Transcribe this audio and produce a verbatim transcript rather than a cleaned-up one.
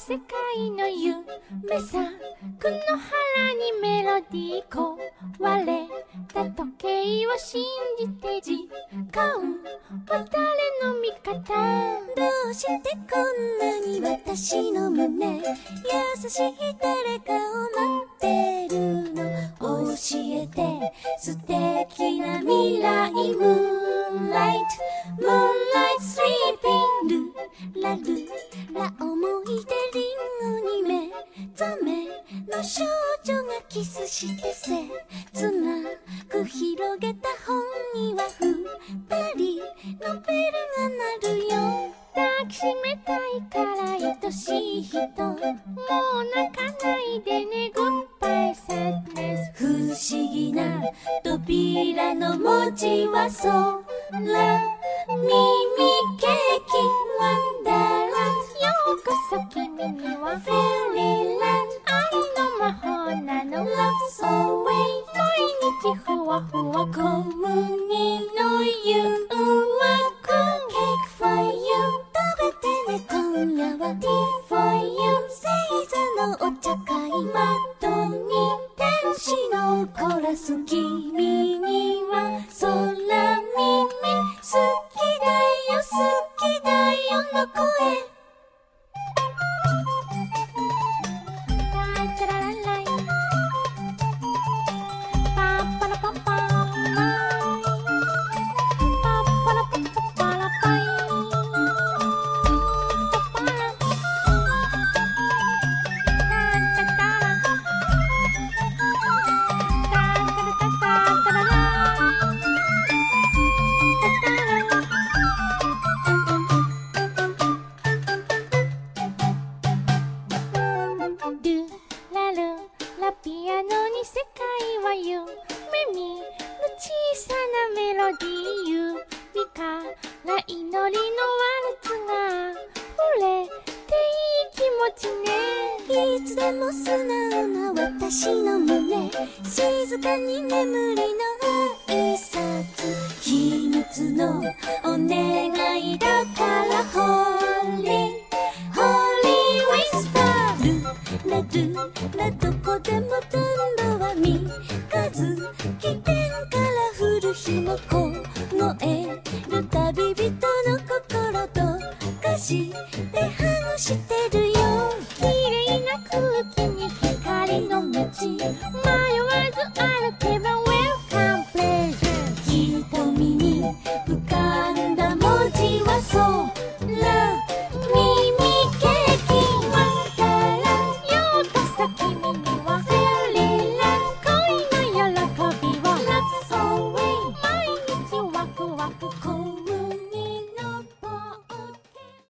世界の夢さ、この腹にメロディー壊れた時計を信じて時間は誰の味方？ どうしてこんなに私の胸優しい誰かを待ってるの？教えて素敵な未来。ムーンライトムーンライトスリーピングルラルラ思い出リンゴに目覚めの少女がキスして切なく広げた本には二人のベルが鳴るよ。 抱きしめたいから愛しい人、もう泣かないでね、グッバイサッドネス。 不思議な扉の文字は空耳ケーキワンダーランド。 ようこそ君にはフェリーラン愛の魔法なの。 ド Love's always 毎日ふわふわ小麦の誘惑 Cake for you 食べてね今夜は Tea for you 星座のお茶会窓に天使のコーラス君には空耳好きだよ好きだよの声。 ピアノに世界は夢見の小さなメロディー、指から祈りのワルツが触れていい気持ちね。 いつでも素直な私の胸静かに眠りの挨拶秘密のお願いだからホーリーホーリーウィスパールラルラどこでも今度は三日月天から降る日も凍える旅人の心とかしてハグしてる